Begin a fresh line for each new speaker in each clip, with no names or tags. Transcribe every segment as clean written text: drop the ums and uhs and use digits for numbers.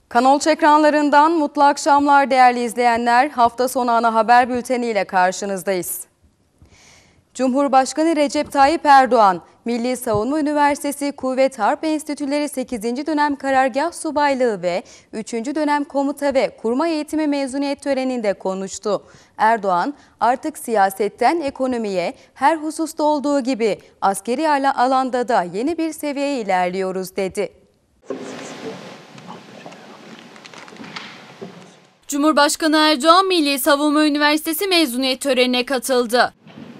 Kanal ekranlarından mutlu akşamlar değerli izleyenler. Hafta sonu ana haber bülteniyle karşınızdayız. Cumhurbaşkanı Recep Tayyip Erdoğan, Milli Savunma Üniversitesi Kuvvet Harp Enstitüleri 8. dönem karargah subaylığı ve 3. dönem komuta ve kurmay eğitimi mezuniyet töreninde konuştu. Erdoğan, artık siyasetten ekonomiye her hususta olduğu gibi askeri alanda da yeni bir seviyeye ilerliyoruz dedi.
Cumhurbaşkanı Erdoğan, Milli Savunma Üniversitesi mezuniyet törenine katıldı.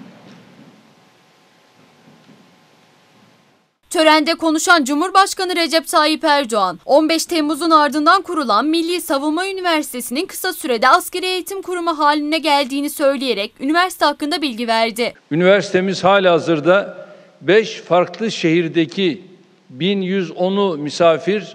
Törende konuşan Cumhurbaşkanı Recep Tayyip Erdoğan, 15 Temmuz'un ardından kurulan Milli Savunma Üniversitesi'nin kısa sürede askeri eğitim kurumu haline geldiğini söyleyerek üniversite hakkında bilgi verdi.
Üniversitemiz halihazırda 5 farklı şehirdeki 1110'u misafir,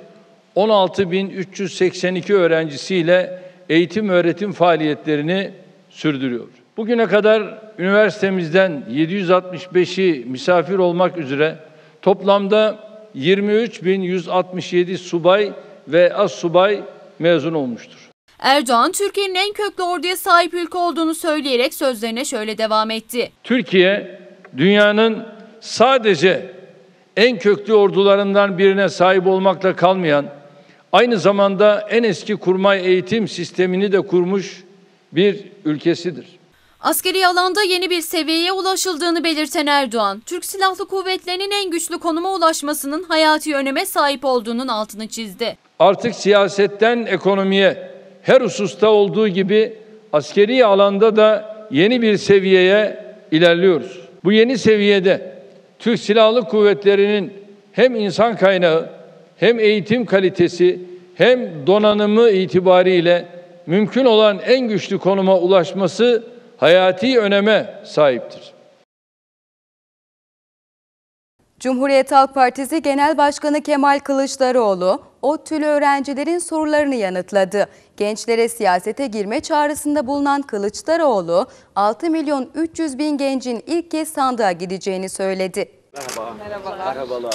16.382 öğrencisiyle eğitim öğretim faaliyetlerini sürdürüyor. Bugüne kadar üniversitemizden 765'i misafir olmak üzere toplamda 23.167 subay ve astsubay mezun olmuştur.
Erdoğan, Türkiye'nin en köklü orduya sahip ülke olduğunu söyleyerek sözlerine şöyle devam etti.
Türkiye, dünyanın sadece en köklü ordularından birine sahip olmakla kalmayan, aynı zamanda en eski kurmay eğitim sistemini de kurmuş bir ülkesidir.
Askeri alanda yeni bir seviyeye ulaşıldığını belirten Erdoğan, Türk Silahlı Kuvvetleri'nin en güçlü konuma ulaşmasının hayati öneme sahip olduğunun altını çizdi.
Artık siyasetten ekonomiye her hususta olduğu gibi askeri alanda da yeni bir seviyeye ilerliyoruz. Bu yeni seviyede Türk Silahlı Kuvvetleri'nin hem insan kaynağı, hem eğitim kalitesi, hem donanımı itibariyle mümkün olan en güçlü konuma ulaşması hayati öneme sahiptir.
Cumhuriyet Halk Partisi Genel Başkanı Kemal Kılıçdaroğlu, ODTÜ'lü öğrencilerin sorularını yanıtladı. Gençlere siyasete girme çağrısında bulunan Kılıçdaroğlu, 6.300.000 gencin ilk kez sandığa gideceğini söyledi.
Merhabalar.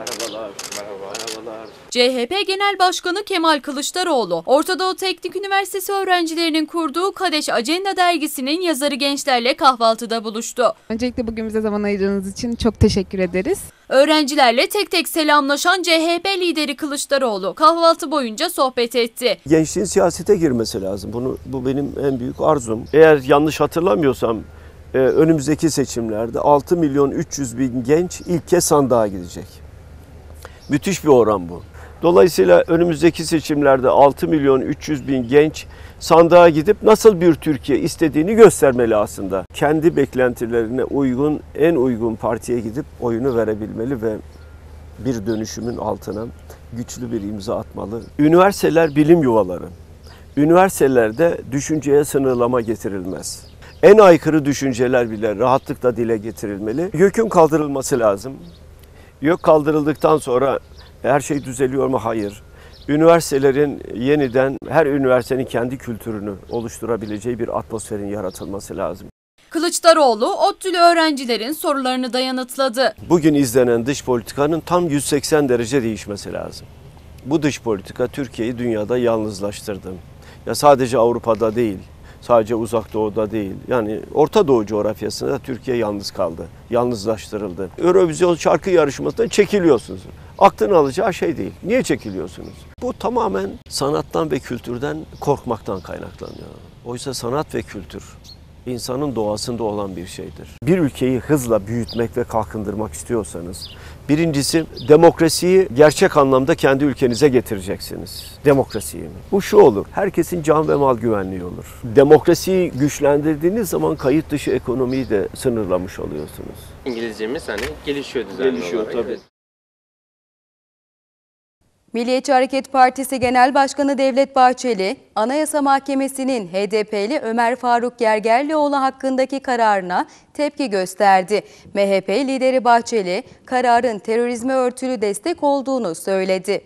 CHP Genel Başkanı Kemal Kılıçdaroğlu, Orta Doğu Teknik Üniversitesi öğrencilerinin kurduğu Kadeş Ajenda dergisinin yazarı gençlerle kahvaltıda buluştu.
Öncelikle bugün bize zaman ayırdığınız için çok teşekkür ederiz.
Öğrencilerle tek tek selamlaşan CHP lideri Kılıçdaroğlu kahvaltı boyunca sohbet etti.
Gençliğin siyasete girmesi lazım. Bu benim en büyük arzum. Eğer yanlış hatırlamıyorsam önümüzdeki seçimlerde 6.300.000 genç ilk kez sandığa gidecek. Müthiş bir oran bu. Dolayısıyla önümüzdeki seçimlerde 6.300.000 genç sandığa gidip nasıl bir Türkiye istediğini göstermeli aslında. Kendi beklentilerine uygun, en uygun partiye gidip oyunu verebilmeli ve bir dönüşümün altına güçlü bir imza atmalı. Üniversiteler bilim yuvaları. Üniversitelerde düşünceye sınırlama getirilmez. En aykırı düşünceler bile rahatlıkla dile getirilmeli. YÖK'ün kaldırılması lazım. YÖK kaldırıldıktan sonra her şey düzeliyor mu? Hayır. Üniversitelerin yeniden her üniversitenin kendi kültürünü oluşturabileceği bir atmosferin yaratılması lazım.
Kılıçdaroğlu, ODTÜ'lü öğrencilerin sorularını da yanıtladı.
Bugün izlenen dış politikanın tam 180 derece değişmesi lazım. Bu dış politika Türkiye'yi dünyada yalnızlaştırdı. Ya sadece Avrupa'da değil, sadece Uzak Doğu'da değil. Yani Orta Doğu coğrafyasında Türkiye yalnız kaldı, yalnızlaştırıldı. Eurovision şarkı yarışmasından çekiliyorsunuz. Aklını alacağı şey değil. Niye çekiliyorsunuz? Bu tamamen sanattan ve kültürden korkmaktan kaynaklanıyor. Oysa sanat ve kültür insanın doğasında olan bir şeydir. Bir ülkeyi hızla büyütmek ve kalkındırmak istiyorsanız, birincisi demokrasiyi gerçek anlamda kendi ülkenize getireceksiniz. Demokrasiyi. Bu şu olur, herkesin can ve mal güvenliği olur. Demokrasiyi güçlendirdiğiniz zaman kayıt dışı ekonomiyi de sınırlamış oluyorsunuz.
İngilizcemiz gelişiyor düzenli olarak.
Tabii.
Milliyetçi Hareket Partisi Genel Başkanı Devlet Bahçeli, Anayasa Mahkemesi'nin HDP'li Ömer Faruk Gergerlioğlu hakkındaki kararına tepki gösterdi. MHP lideri Bahçeli, kararın terörizme örtülü destek olduğunu söyledi.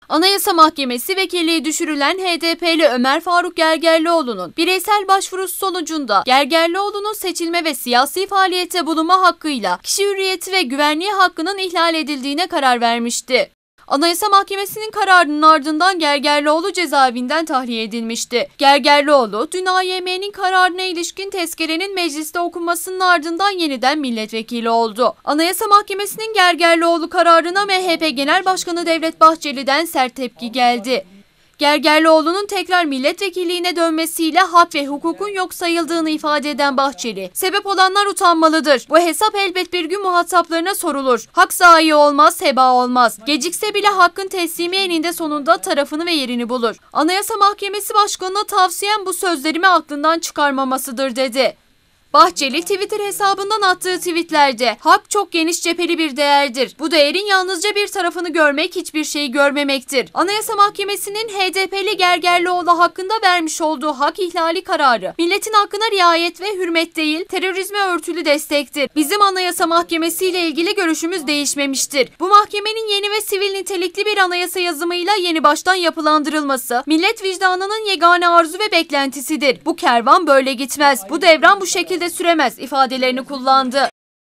Anayasa Mahkemesi vekilliği düşürülen HDP'li Ömer Faruk Gergerlioğlu'nun bireysel başvurusu sonucunda Gergerlioğlu'nun seçilme ve siyasi faaliyette bulunma hakkıyla kişi hürriyeti ve güvenliği hakkının ihlal edildiğine karar vermişti. Anayasa Mahkemesi'nin kararının ardından Gergerlioğlu cezaevinden tahliye edilmişti. Gergerlioğlu, dün AYM'nin kararına ilişkin tezkerenin mecliste okunmasının ardından yeniden milletvekili oldu. Anayasa Mahkemesi'nin Gergerlioğlu kararına MHP Genel Başkanı Devlet Bahçeli'den sert tepki geldi. Gergerlioğlu'nun tekrar milletvekilliğine dönmesiyle hak ve hukukun yok sayıldığını ifade eden Bahçeli, sebep olanlar utanmalıdır. Bu hesap elbet bir gün muhataplarına sorulur. Hak zayi olmaz, heba olmaz. Gecikse bile hakkın teslimi eninde sonunda tarafını ve yerini bulur. Anayasa Mahkemesi Başkanı'na tavsiyem bu sözlerimi aklından çıkarmamasıdır dedi. Bahçeli Twitter hesabından attığı tweetlerde hak çok geniş cepheli bir değerdir. Bu değerin yalnızca bir tarafını görmek hiçbir şeyi görmemektir. Anayasa Mahkemesi'nin HDP'li Gergerlioğlu hakkında vermiş olduğu hak ihlali kararı milletin hakkına riayet ve hürmet değil, terörizme örtülü destektir. Bizim Anayasa Mahkemesi ile ilgili görüşümüz değişmemiştir. Bu mahkemenin yeni ve sivil nitelikli bir anayasa yazımıyla yeni baştan yapılandırılması millet vicdanının yegane arzu ve beklentisidir. Bu kervan böyle gitmez. Bu devran bu şekilde süremez ifadelerini kullandı.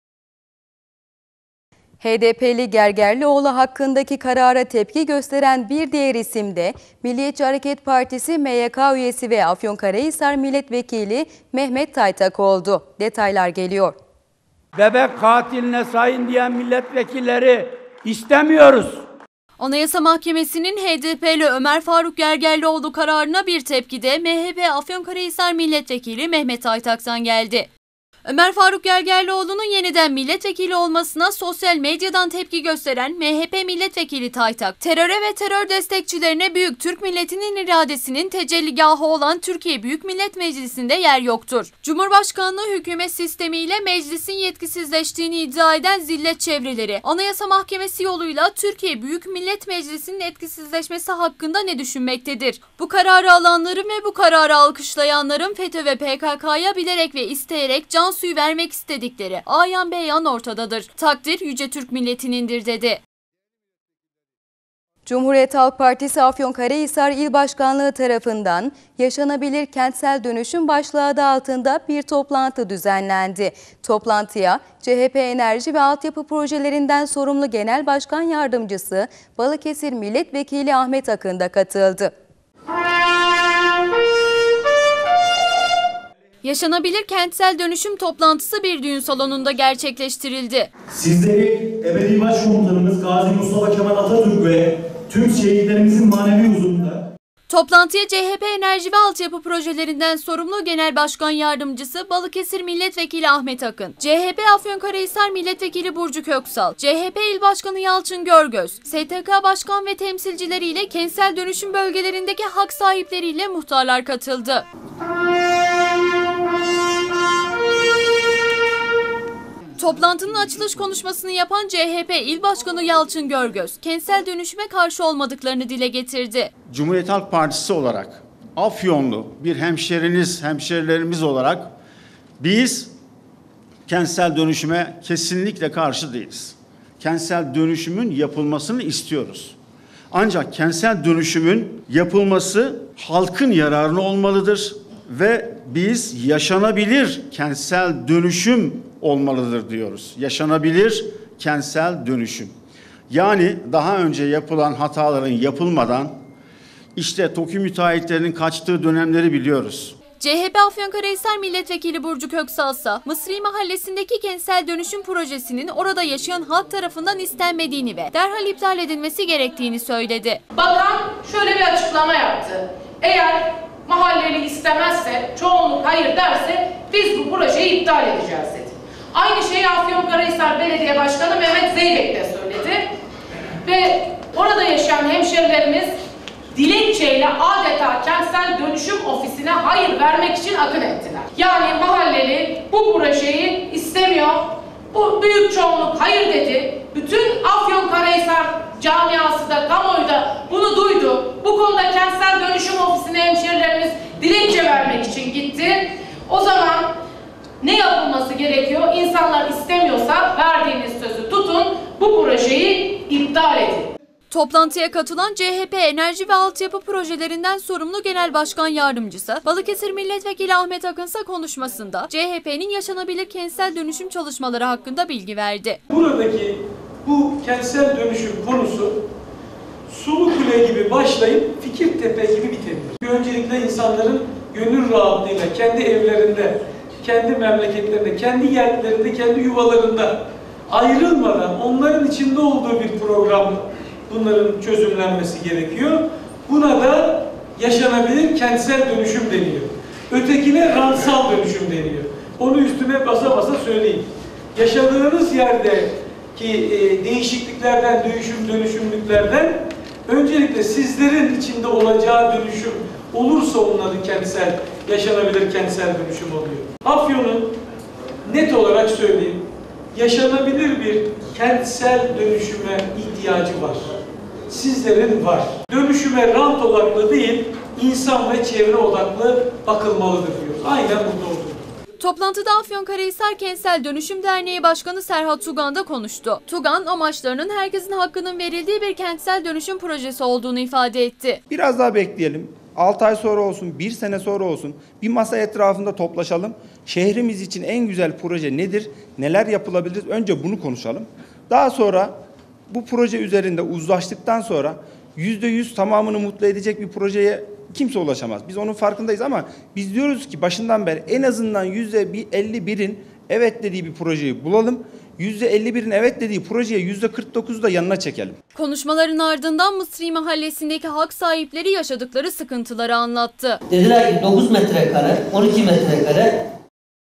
HDP'li Gergerlioğlu hakkındaki karara tepki gösteren bir diğer isim de Milliyetçi Hareket Partisi MYK üyesi ve Afyonkarahisar Milletvekili Mehmet Taytak oldu. Detaylar geliyor.
Bebek katiline sayın diyen milletvekilleri istemiyoruz.
Anayasa Mahkemesi'nin HDP'li Ömer Faruk Gergerlioğlu kararına bir tepki de MHP Afyonkarahisar Milletvekili Mehmet Taytak'tan geldi. Ömer Faruk Gergerlioğlu'nun yeniden milletvekili olmasına sosyal medyadan tepki gösteren MHP milletvekili Taytak, teröre ve terör destekçilerine büyük Türk milletinin iradesinin tecelligahı olan Türkiye Büyük Millet Meclisi'nde yer yoktur. Cumhurbaşkanlığı hükümet sistemiyle meclisin yetkisizleştiğini iddia eden zillet çevreleri, Anayasa Mahkemesi yoluyla Türkiye Büyük Millet Meclisi'nin etkisizleşmesi hakkında ne düşünmektedir? Bu kararı alanların ve bu kararı alkışlayanların FETÖ ve PKK'ya bilerek ve isteyerek can suyu vermek istedikleri ayan beyan ortadadır. Takdir yüce Türk milletinindir dedi.
Cumhuriyet Halk Partisi Afyonkarahisar İl Başkanlığı tarafından yaşanabilir kentsel dönüşüm başlığı adı altında bir toplantı düzenlendi. Toplantıya CHP Enerji ve Altyapı Projelerinden sorumlu Genel Başkan Yardımcısı Balıkesir Milletvekili Ahmet Akın da katıldı.
Yaşanabilir kentsel dönüşüm toplantısı bir düğün salonunda gerçekleştirildi.
Sizleri ebedi başkomutanımız Gazi Mustafa Kemal Atatürk ve tüm şehitlerimizin manevi huzurunda
Toplantıya CHP Enerji ve Altyapı Projelerinden sorumlu Genel Başkan Yardımcısı Balıkesir Milletvekili Ahmet Akın, CHP Afyonkarahisar Milletvekili Burcu Köksal, CHP İl Başkanı Yalçın Görgöz, STK Başkan ve temsilcileriyle kentsel dönüşüm bölgelerindeki hak sahipleriyle muhtarlar katıldı. Toplantının açılış konuşmasını yapan CHP İl Başkanı Yalçın Görgöz, kentsel dönüşüme karşı olmadıklarını dile getirdi.
Cumhuriyet Halk Partisi olarak, Afyonlu bir hemşerilerimiz olarak biz kentsel dönüşüme kesinlikle karşı değiliz. Kentsel dönüşümün yapılmasını istiyoruz. Ancak kentsel dönüşümün yapılması halkın yararına olmalıdır ve biz yaşanabilir kentsel dönüşüm olmalıdır diyoruz. Yaşanabilir kentsel dönüşüm. Yani daha önce yapılan hataların yapılmadan işte TOKİ müteahhitlerinin kaçtığı dönemleri biliyoruz.
CHP Afyonkarahisar Milletvekili Burcu Köksal ise Mısri Mahallesi'ndeki kentsel dönüşüm projesinin orada yaşayan halk tarafından istenmediğini ve derhal iptal edilmesi gerektiğini söyledi.
Bakan şöyle bir açıklama yaptı. Eğer mahalleli istemezse, çoğunluk hayır derse biz bu projeyi iptal edeceğiz dedi. Aynı şeyi Afyonkarahisar Belediye Başkanı Mehmet Zeybek de söyledi. Ve orada yaşayan hemşerilerimiz dilekçeyle adeta kentsel dönüşüm ofisine hayır vermek için akın ettiler. Yani mahalleli bu projeyi istemiyor. Bu büyük çoğunluk hayır dedi. Bütün Afyonkarahisar camiası da, kamuoyu da bunu duydu. Bu konuda kentsel dönüşüm ofisine hemşerilerimiz dilekçe vermek için gitti. O zaman ne yapılması gerekiyor? İnsanlar istemiyorsa verdiğiniz sözü tutun, bu projeyi iptal edin.
Toplantıya katılan CHP Enerji ve Altyapı Projelerinden sorumlu Genel Başkan Yardımcısı Balıkesir Milletvekili Ahmet Akınsa konuşmasında CHP'nin yaşanabilir kentsel dönüşüm çalışmaları hakkında bilgi verdi.
Buradaki bu kentsel dönüşüm konusu Sulukule gibi başlayıp Fikirtepe gibi bitebilir. Öncelikle insanların gönül rahatlığıyla kendi evlerinde, kendi memleketlerinde, kendi yerlerinde, kendi yuvalarında ayrılmadan onların içinde olduğu bir program bunların çözümlenmesi gerekiyor. Buna da yaşanabilir kentsel dönüşüm deniyor. Ötekine rantsal dönüşüm deniyor. Onu üstüne basa basa söyleyeyim. Yaşadığınız yerdeki değişikliklerden, dönüşümlüklerden öncelikle sizlerin içinde olacağı dönüşüm olursa onun adı kentsel, yaşanabilir kentsel dönüşüm oluyor. Afyon'un net olarak söyleyeyim, yaşanabilir bir kentsel dönüşüme ihtiyacı var. Sizlerin var. Dönüşüme rant odaklı değil, insan ve çevre odaklı bakılmalıdır diyoruz. Aynen burada olduğu.
Toplantıda Afyonkarahisar Kentsel Dönüşüm Derneği Başkanı Serhat Tugan da konuştu. Tugan, amaçlarının herkesin hakkının verildiği bir kentsel dönüşüm projesi olduğunu ifade etti.
Biraz daha bekleyelim. 6 ay sonra olsun, 1 sene sonra olsun bir masa etrafında toplaşalım. Şehrimiz için en güzel proje nedir? Neler yapılabilir? Önce bunu konuşalım. Daha sonra bu proje üzerinde uzlaştıktan sonra %100 tamamını mutlu edecek bir projeye kimse ulaşamaz. Biz onun farkındayız ama biz diyoruz ki başından beri en azından %51'in evet dediği bir projeyi bulalım. %51'in evet dediği projeye %49'u da yanına çekelim.
Konuşmaların ardından Mısri Mahallesi'ndeki hak sahipleri yaşadıkları sıkıntıları anlattı.
Dediler ki 9 metrekare, 12 metrekare.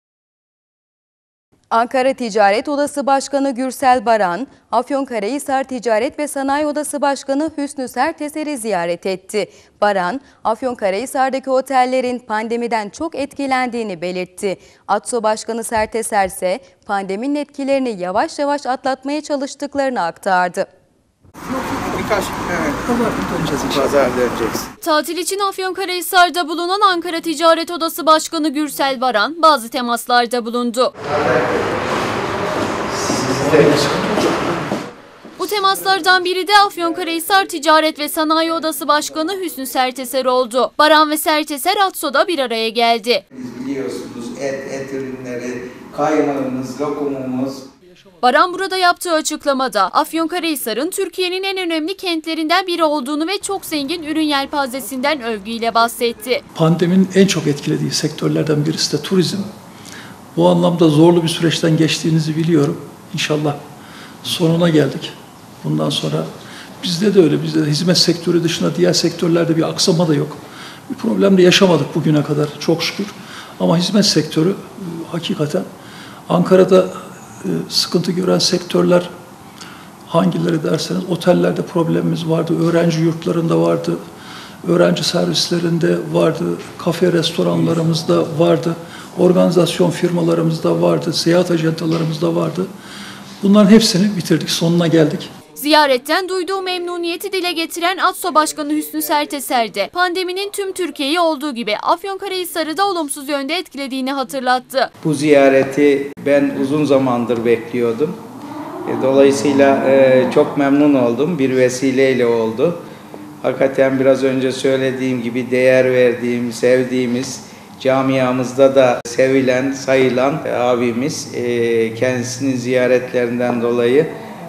Ankara Ticaret Odası Başkanı Gürsel Baran, Afyonkarahisar Ticaret ve Sanayi Odası Başkanı Hüsnü Serteser'i ziyaret etti. Baran, Afyonkarahisar'daki otellerin pandemiden çok etkilendiğini belirtti. ATSO Başkanı Serteser ise pandeminin etkilerini yavaş yavaş atlatmaya çalıştıklarını aktardı.
Birkaç pazar döneceğiz.
Tatil için Afyonkarahisar'da bulunan Ankara Ticaret Odası Başkanı Gürsel Baran bazı temaslarda bulundu. Bu temaslardan biri de Afyonkarahisar Ticaret ve Sanayi Odası Başkanı Hüsnü Serteser oldu. Baran ve Serteser ATSO'da bir araya geldi.
Biliyorsunuz et ürünleri, kaymağımız, lokumumuz.
Baran burada yaptığı açıklamada Afyonkarahisar'ın Türkiye'nin en önemli kentlerinden biri olduğunu ve çok zengin ürün yelpazesinden övgüyle bahsetti.
Pandeminin en çok etkilediği sektörlerden birisi de turizm. Bu anlamda zorlu bir süreçten geçtiğinizi biliyorum. İnşallah sonuna geldik. Bundan sonra bizde de öyle. Bizde de hizmet sektörü dışında diğer sektörlerde bir aksama da yok. Bir problem de yaşamadık bugüne kadar çok şükür. Ama hizmet sektörü hakikaten Ankara'da sıkıntı gören sektörler hangileri derseniz otellerde problemimiz vardı, öğrenci yurtlarında vardı, öğrenci servislerinde vardı, kafe restoranlarımızda vardı, organizasyon firmalarımızda vardı, seyahat ajantalarımızda vardı. Bunların hepsini bitirdik, sonuna geldik.
Ziyaretten duyduğu memnuniyeti dile getiren ATSO Başkanı Hüsnü Serteser de pandeminin tüm Türkiye'yi olduğu gibi Afyonkarahisar'ı da olumsuz yönde etkilediğini hatırlattı.
Bu ziyareti ben uzun zamandır bekliyordum. Dolayısıyla çok memnun oldum. Bir vesileyle oldu. Hakikaten biraz önce söylediğim gibi değer verdiğim, sevdiğimiz, camiamızda da sevilen, sayılan abimiz kendisinin ziyaretlerinden dolayı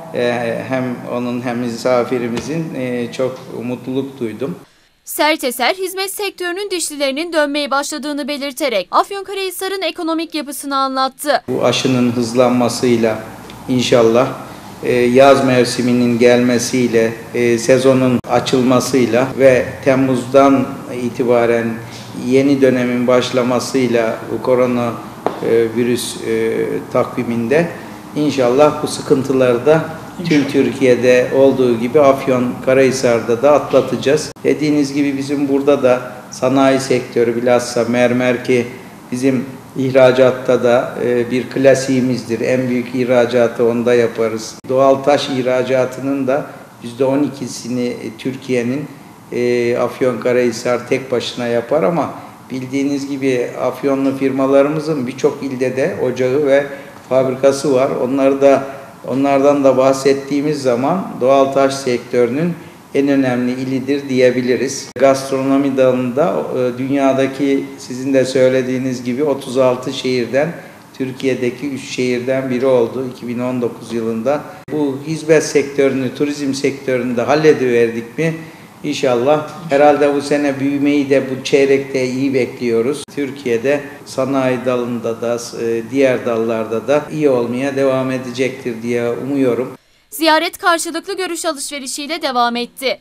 hem onun hem misafirimizin çok mutluluk duydum.
Serteser, hizmet sektörünün dişlilerinin dönmeye başladığını belirterek Afyonkarahisar'ın ekonomik yapısını anlattı.
Bu aşının hızlanmasıyla inşallah yaz mevsiminin gelmesiyle, sezonun açılmasıyla ve Temmuz'dan itibaren yeni dönemin başlamasıyla bu koronavirüs takviminde İnşallah bu sıkıntıları da tüm Türkiye'de olduğu gibi Afyonkarahisar'da da atlatacağız. Dediğiniz gibi bizim burada da sanayi sektörü bilhassa mermer ki bizim ihracatta da bir klasiğimizdir. En büyük ihracatı onda yaparız. Doğal taş ihracatının da %12'sini Türkiye'nin Afyonkarahisar tek başına yapar ama bildiğiniz gibi Afyonlu firmalarımızın birçok ilde de ocağı ve fabrikası var. Onlardan da bahsettiğimiz zaman doğal taş sektörünün en önemli ilidir diyebiliriz. Gastronomi dalında dünyadaki sizin de söylediğiniz gibi 36 şehirden Türkiye'deki 3 şehirden biri oldu 2019 yılında. Bu hizmet sektörünü, turizm sektörünü de hallediverdik mi? İnşallah herhalde bu sene büyümeyi de bu çeyrekte iyi bekliyoruz. Türkiye'de sanayi dalında da diğer dallarda da iyi olmaya devam edecektir diye umuyorum.
Ziyaret karşılıklı görüş alışverişiyle devam etti.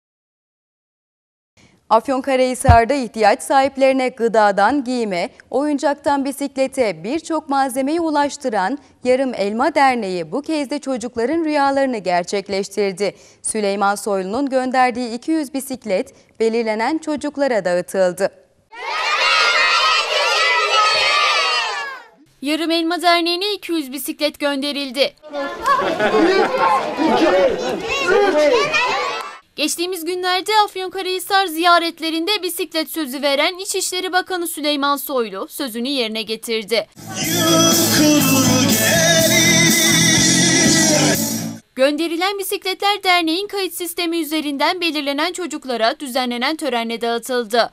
Afyonkarahisar'da ihtiyaç sahiplerine gıdadan giyime, oyuncaktan bisiklete birçok malzemeyi ulaştıran Yarım Elma Derneği bu kez de çocukların rüyalarını gerçekleştirdi. Süleyman Soylu'nun gönderdiği 200 bisiklet belirlenen çocuklara dağıtıldı.
Yarım Elma Derneği'ne 200 bisiklet gönderildi. Geçtiğimiz günlerde Afyonkarahisar ziyaretlerinde bisiklet sözü veren İçişleri Bakanı Süleyman Soylu sözünü yerine getirdi. Gönderilen bisikletler derneğin kayıt sistemi üzerinden belirlenen çocuklara düzenlenen törenle dağıtıldı.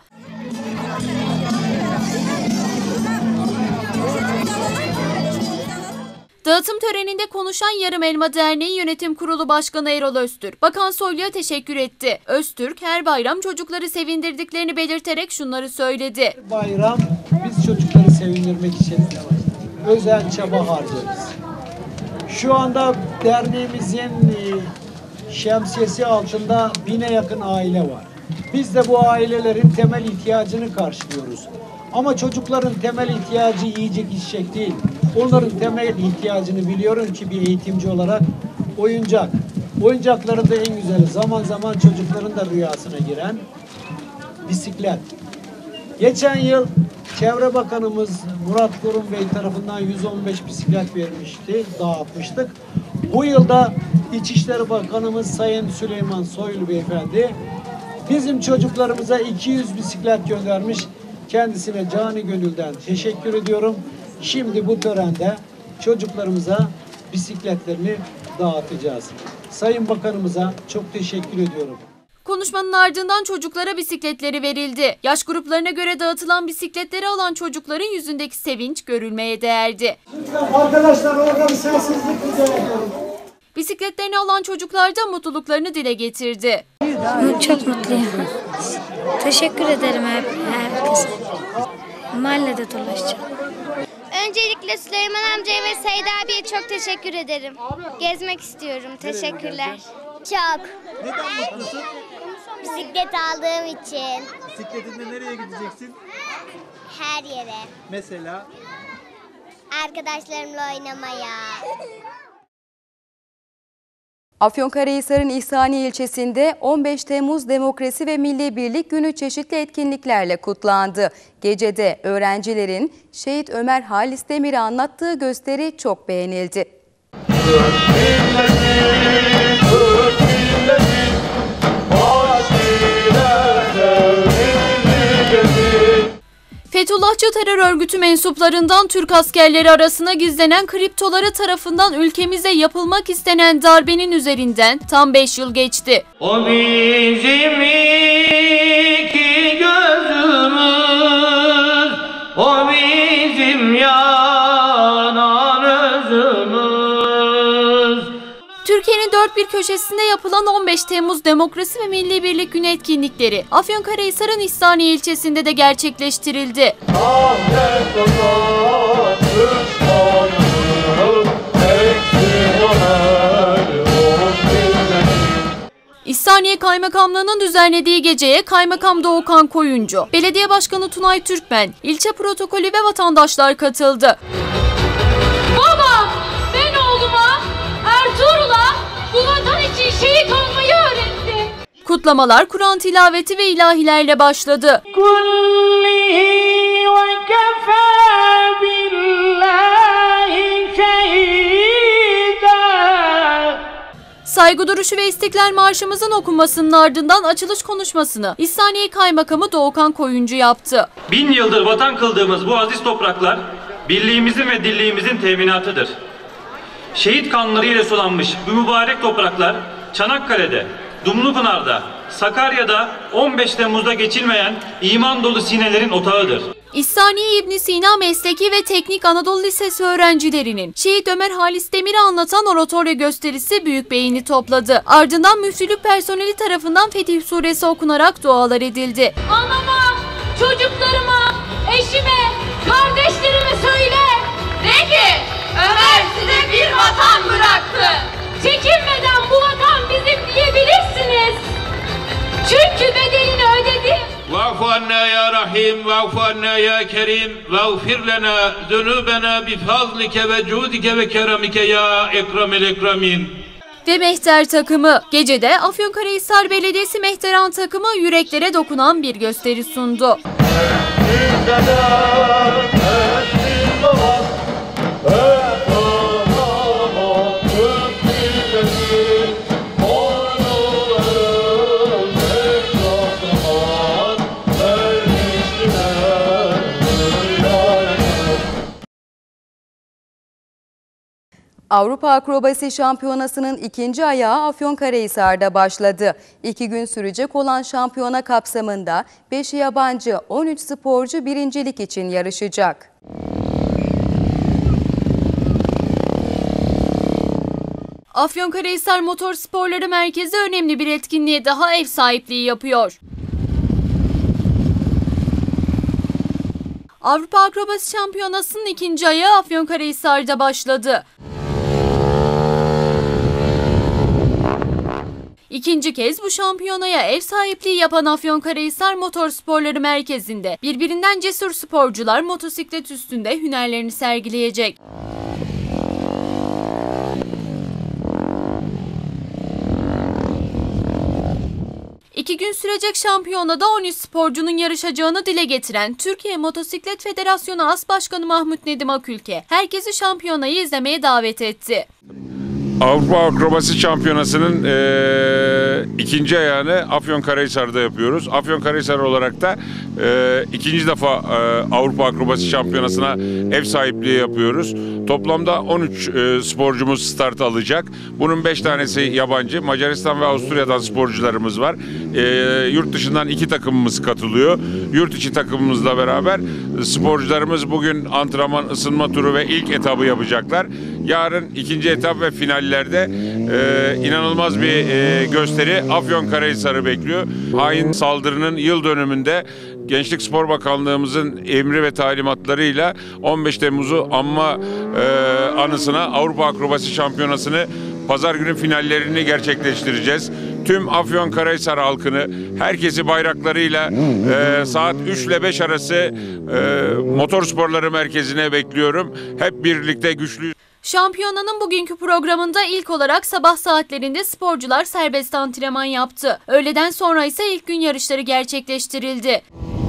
Dağıtım töreninde konuşan Yarım Elma Derneği Yönetim Kurulu Başkanı Erol Öztürk, Bakan Soylu'ya teşekkür etti. Öztürk, her bayram çocukları sevindirdiklerini belirterek şunları söyledi.
Bayram biz çocukları sevindirmek için özel çaba harcarız. Şu anda derneğimizin şemsiyesi altında 1000'e yakın aile var. Biz de bu ailelerin temel ihtiyacını karşılıyoruz. Ama çocukların temel ihtiyacı yiyecek içecek değil. Onların temel ihtiyacını biliyorum ki bir eğitimci olarak oyuncak. Oyuncakların da en güzeli zaman zaman çocukların da rüyasına giren bisiklet. Geçen yıl Çevre Bakanımız Murat Kurum Bey tarafından 115 bisiklet vermişti, dağıtmıştık. Bu yılda İçişleri Bakanımız Sayın Süleyman Soylu Beyefendi bizim çocuklarımıza 200 bisiklet göndermiş. Kendisine canı gönülden teşekkür ediyorum. Şimdi bu törende çocuklarımıza bisikletlerini dağıtacağız. Sayın Bakanımıza çok teşekkür ediyorum.
Konuşmanın ardından çocuklara bisikletleri verildi. Yaş gruplarına göre dağıtılan bisikletleri alan çocukların yüzündeki sevinç görülmeye değerdi.
Arkadaşlar orada bir sessizlik rica ediyorum.
Bisikletlerini alan çocuklar da mutluluklarını dile getirdi.
Çok mutluyum. Teşekkür ederim herkese. Mahallede dolaşacağım.
Öncelikle Süleyman amcaya ve Seyda abiye çok teşekkür ederim. Gezmek istiyorum. Teşekkürler. Çok.
Neden mutlusun?
Bisiklet aldığım için.
Bisikletinle nereye gideceksin?
Her yere.
Mesela?
Arkadaşlarımla oynamaya.
Afyonkarahisar'ın İhsaniye ilçesinde 15 Temmuz Demokrasi ve Milli Birlik Günü çeşitli etkinliklerle kutlandı. Gecede öğrencilerin Şehit Ömer Halis Demir'i anlattığı gösteri çok beğenildi.
Fethullahçı terör örgütü mensuplarından Türk askerleri arasına gizlenen kriptoları tarafından ülkemize yapılmak istenen darbenin üzerinden tam 5 yıl geçti.
O bizim iki gözümüz, o bizim yanan özümüz.
Türkiye'nin dört bir köşesinde yapılan 15 Temmuz Demokrasi ve Milli Birlik Günü etkinlikleri Afyonkarahisar'ın İhsaniye ilçesinde de gerçekleştirildi. İhsaniye Kaymakamlığı'nın düzenlediği geceye Kaymakam Doğukan Koyuncu, Belediye Başkanı Tunay Türkmen, ilçe protokolü ve vatandaşlar katıldı.
Babam, ben oğluma, Ertuğrul'a bu vatan için şehit olmayı öğretti.
Kutlamalar Kur'an tilaveti ve ilahilerle başladı. Saygı duruşu ve İstiklal Marşımızın okunmasının ardından açılış konuşmasını İhsaniye Kaymakamı Doğukan Koyuncu yaptı.
1000 yıldır vatan kıldığımız bu aziz topraklar birliğimizin ve dirliğimizin teminatıdır. Şehit kanları ile sulanmış bu mübarek topraklar Çanakkale'de, Dumlupınar'da, Sakarya'da 15 Temmuz'da geçilmeyen iman dolu sinelerin otağıdır.
İhsaniye İbn Sina Mesleki ve Teknik Anadolu Lisesi öğrencilerinin Şehit Ömer Halis Demir'i anlatan oratorya gösterisi büyük beğeni topladı. Ardından müftülük personeli tarafından Fetih Suresi okunarak dualar edildi.
Anama, çocuklarıma, eşime, kardeşlerime söyle. De ki Ömer size bir vatan bıraktı. Çekinmeden bu vatan bizim diyebilirsiniz. Çünkü bedelini ödedi.
Va'fu anna ya Rahim, va'fu anna ya Kerim, va'gfir lena zunubena bi fazlike ve cudike ve keramike ya ekremel ekremin.
Ve Mehter takımı. Gecede Afyonkarahisar Belediyesi Mehteran takımı yüreklere dokunan bir gösteri sundu.
Avrupa Akrobasi Şampiyonası'nın ikinci ayağı Afyonkarahisar'da başladı. 2 gün sürecek olan şampiyona kapsamında 5 yabancı, 13 sporcu birincilik için yarışacak.
Afyonkarahisar Motor Sporları Merkezi önemli bir etkinliğe daha ev sahipliği yapıyor. Avrupa Akrobasi Şampiyonası'nın ikinci ayağı Afyonkarahisar'da başladı. İkinci kez bu şampiyonaya ev sahipliği yapan Afyonkarahisar Motor Sporları Merkezi'nde birbirinden cesur sporcular motosiklet üstünde hünerlerini sergileyecek. İki gün sürecek şampiyonada 13 sporcunun yarışacağını dile getiren Türkiye Motosiklet Federasyonu As Başkanı Mahmut Nedim Akülke, herkesi şampiyonayı izlemeye davet etti.
Avrupa Akrobasi Şampiyonası'nın ikinci ayağını Afyonkarahisar'da yapıyoruz. Afyonkarahisar olarak da ikinci defa Avrupa Akrobasi Şampiyonası'na ev sahipliği yapıyoruz. Toplamda 13 sporcumuz start alacak. Bunun 5 tanesi yabancı. Macaristan ve Avusturya'dan sporcularımız var. Yurt dışından 2 takımımız katılıyor. Yurt içi takımımızla beraber sporcularımız bugün antrenman, ısınma turu ve ilk etabı yapacaklar. Yarın ikinci etap ve finallerde inanılmaz bir gösteri Afyonkarahisar'ı bekliyor. Hain saldırının yıl dönümünde Gençlik Spor Bakanlığımızın emri ve talimatlarıyla 15 Temmuz'u anma anısına Avrupa Akrobasi Şampiyonası'nı pazar günü finallerini gerçekleştireceğiz. Tüm Afyonkarahisar halkını, herkesi bayraklarıyla saat 3 ile 5 arası Motor Sporları Merkezi'ne bekliyorum. Hep birlikte güçlüyüz.
Şampiyonanın bugünkü programında ilk olarak sabah saatlerinde sporcular serbest antrenman yaptı. Öğleden sonra ise ilk gün yarışları gerçekleştirildi.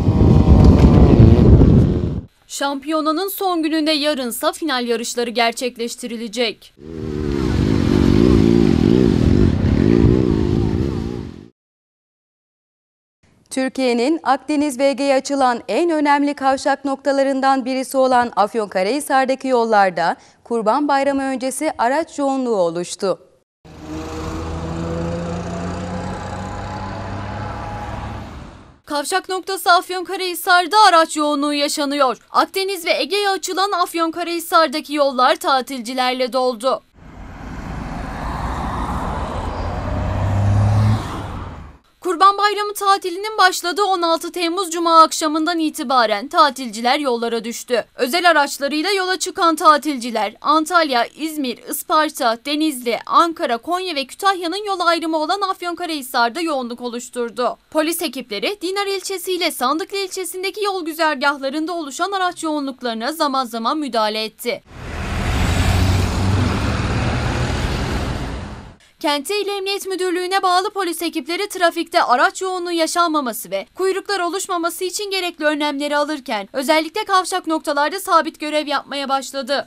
Şampiyonanın son gününde yarınsa final yarışları gerçekleştirilecek.
Türkiye'nin Akdeniz ve Ege'ye açılan en önemli kavşak noktalarından birisi olan Afyonkarahisar'daki yollarda Kurban Bayramı öncesi araç yoğunluğu oluştu.
Kavşak noktası Afyonkarahisar'da araç yoğunluğu yaşanıyor. Akdeniz ve Ege'ye açılan Afyonkarahisar'daki yollar tatilcilerle doldu. Kurban Bayramı tatilinin başladığı 16 Temmuz Cuma akşamından itibaren tatilciler yollara düştü. Özel araçlarıyla yola çıkan tatilciler Antalya, İzmir, Isparta, Denizli, Ankara, Konya ve Kütahya'nın yol ayrımı olan Afyonkarahisar'da yoğunluk oluşturdu. Polis ekipleri Dinar ilçesi ile Sandıklı ilçesindeki yol güzergahlarında oluşan araç yoğunluklarına zaman zaman müdahale etti. Kente İl Emniyet Müdürlüğü'ne bağlı polis ekipleri trafikte araç yoğunluğu yaşanmaması ve kuyruklar oluşmaması için gerekli önlemleri alırken özellikle kavşak noktalarda sabit görev yapmaya başladı.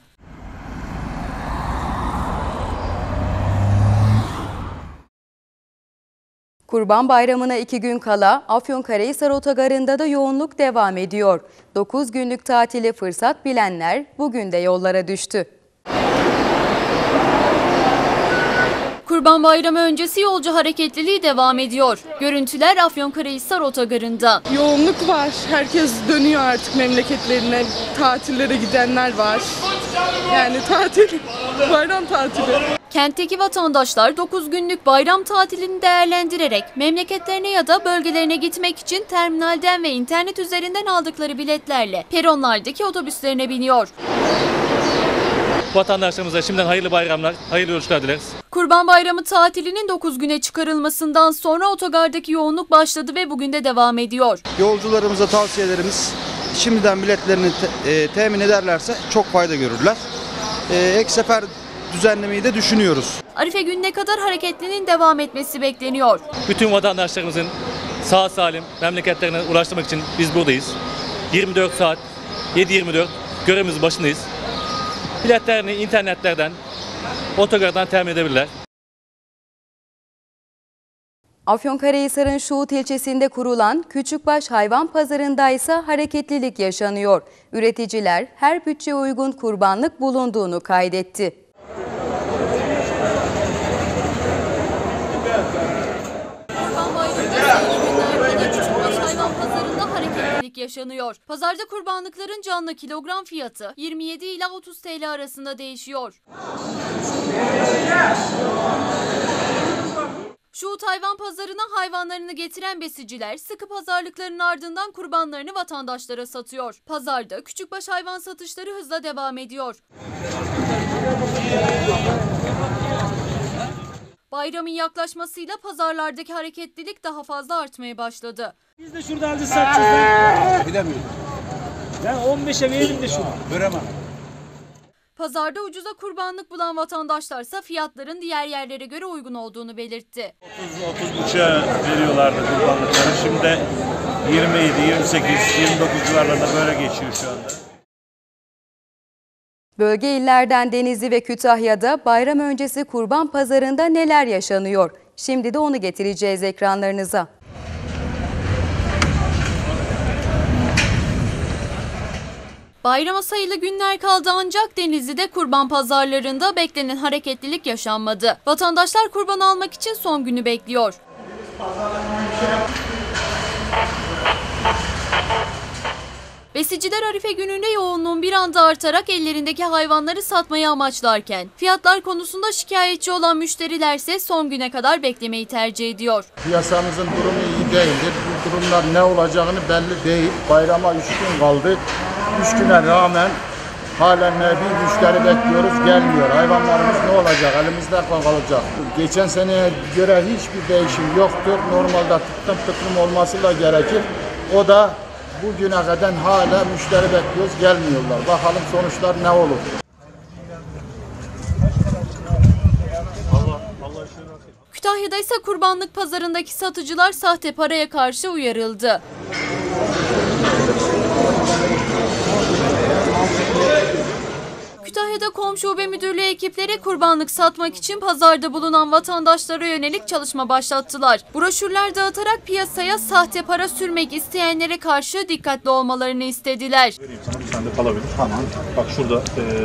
Kurban Bayramı'na 2 gün kala Afyonkarahisar Otogarı'nda da yoğunluk devam ediyor. 9 günlük tatili fırsat bilenler bugün de yollara düştü.
Kurban Bayramı öncesi yolcu hareketliliği devam ediyor. Görüntüler Afyonkarahisar Otogarı'nda.
Yoğunluk var. Herkes dönüyor artık memleketlerine. Tatillere gidenler var. Yani tatil, bayram tatili.
Kentteki vatandaşlar 9 günlük bayram tatilini değerlendirerek memleketlerine ya da bölgelerine gitmek için terminalden ve internet üzerinden aldıkları biletlerle peronlardaki otobüslerine biniyor.
Vatandaşlarımıza şimdiden hayırlı bayramlar, hayırlı yolculuklar dileriz.
Kurban Bayramı tatilinin 9 güne çıkarılmasından sonra otogardaki yoğunluk başladı ve bugün de devam ediyor.
Yolcularımıza tavsiyelerimiz şimdiden biletlerini temin ederlerse çok fayda görürler. Ek sefer düzenlemeyi de düşünüyoruz.
Arife gününe kadar hareketliliğin devam etmesi bekleniyor.
Bütün vatandaşlarımızın sağ salim memleketlerine ulaştırmak için biz buradayız. 24 saat, 7/24 görevimizin başındayız. Biletlerini internetlerden, otogardan temin edebilirler.
Afyonkarahisar'ın Şuhut ilçesinde kurulan Küçükbaş Hayvan Pazarı'nda ise hareketlilik yaşanıyor. Üreticiler her bütçeye uygun kurbanlık bulunduğunu kaydetti.
Küçükbaş Hayvan Pazarı'nda hareketlilik yaşanıyor. Pazarda kurbanlıkların canlı kilogram fiyatı 27 ila 30 TL arasında değişiyor. Şuhut Hayvan Pazarı'na hayvanlarını getiren besiciler sıkı pazarlıkların ardından kurbanlarını vatandaşlara satıyor. Pazarda küçükbaş hayvan satışları hızla devam ediyor. Bayramın yaklaşmasıyla pazarlardaki hareketlilik daha fazla artmaya başladı.
Biz de şurada alıcı satacağız. Bilemiyorum. Ben 15'e verelim de şunu. Veremem.
Pazarda ucuza kurbanlık bulan vatandaşlarsa fiyatların diğer yerlere göre uygun olduğunu belirtti.
30'a veriyorlardı kurbanlıkları. Şimdi 27, 28, 29 civarlarında böyle geçiyor şu anda.
Bölge illerden Denizli ve Kütahya'da bayram öncesi kurban pazarında neler yaşanıyor? Şimdi de onu getireceğiz ekranlarınıza.
Bayrama sayılı günler kaldı ancak Denizli'de kurban pazarlarında beklenen hareketlilik yaşanmadı. Vatandaşlar kurban almak için son günü bekliyor. Besiciler Arife gününde yoğunluğun bir anda artarak ellerindeki hayvanları satmayı amaçlarken fiyatlar konusunda şikayetçi olan müşterilerse son güne kadar beklemeyi tercih ediyor.
Piyasamızın durumu iyi değildir. Bu durumlar ne olacağını belli değil. Bayrama 3 gün kaldı. 3 güne rağmen halen bir müşteri bekliyoruz, gelmiyor. Hayvanlarımız ne olacak? Elimizde kalacak. Geçen seneye göre hiçbir değişim yoktur. Normalde tıklım olması da gerekir. O da bugüne kadar hala müşteri bekliyoruz, gelmiyorlar. Bakalım sonuçlar ne olur?
Kütahya'da ise kurbanlık pazarındaki satıcılar sahte paraya karşı uyarıldı. Kütahya'da Kom Şube Müdürlüğü ekipleri kurbanlık satmak için pazarda bulunan vatandaşlara yönelik çalışma başlattılar. Broşürler dağıtarak piyasaya sahte para sürmek isteyenlere karşı dikkatli olmalarını istediler.
Sen de kalabilir. Tamam. Bak şurada.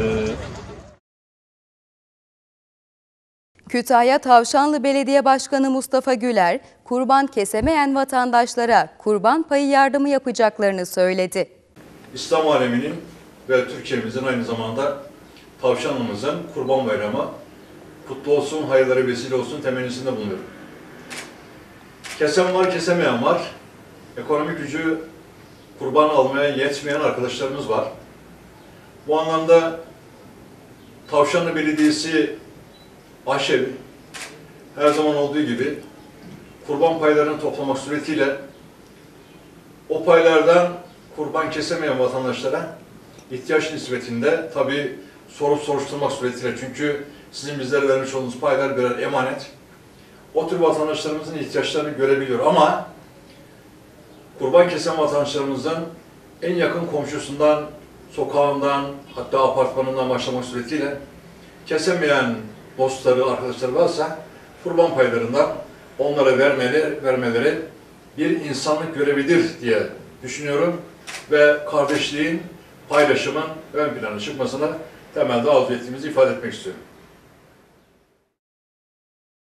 Kütahya Tavşanlı Belediye Başkanı Mustafa Güler, kurban kesemeyen vatandaşlara kurban payı yardımı yapacaklarını söyledi.
İslam aleminin ve Türkiye'mizin aynı zamanda Tavşanlımızın Kurban Bayramı kutlu olsun, hayırlara vesile olsun temennisinde bulunuyorum. Kesen var, kesemeyen var. Ekonomik gücü kurban almaya yetmeyen arkadaşlarımız var. Bu anlamda Tavşanlı Belediyesi Aşevi her zaman olduğu gibi kurban paylarını toplamak suretiyle o paylardan kurban kesemeyen vatandaşlara ihtiyaç nispetinde tabii sorup soruşturmak suretiyle, çünkü sizin bizlere vermiş olduğunuz paylar birer emanet. O tür vatandaşlarımızın ihtiyaçlarını görebiliyor ama kurban kesen vatandaşlarımızın en yakın komşusundan, sokağından, hatta apartmanından başlamak suretiyle kesemeyen dostları, arkadaşları varsa kurban paylarından onlara vermeleri bir insanlık görevidir diye düşünüyorum ve kardeşliğin, paylaşımın ön plana çıkmasına temelde arzu ettiğimizi ifade etmek istiyorum.